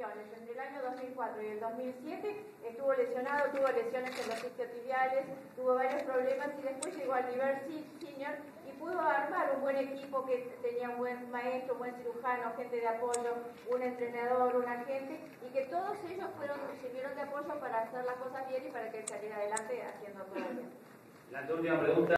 condiciones. Entre el año 2004 y el 2007 estuvo lesionado, tuvo lesiones en los isquiotibiales, tuvo varios problemas y después llegó al nivel senior y pudo armar un buen equipo que tenía un buen maestro, un buen cirujano, gente de apoyo, un entrenador, un agente, y que todos ellos sirvieron de apoyo para hacer las cosas bien y para que él saliera adelante haciendo todo bien. La última pregunta.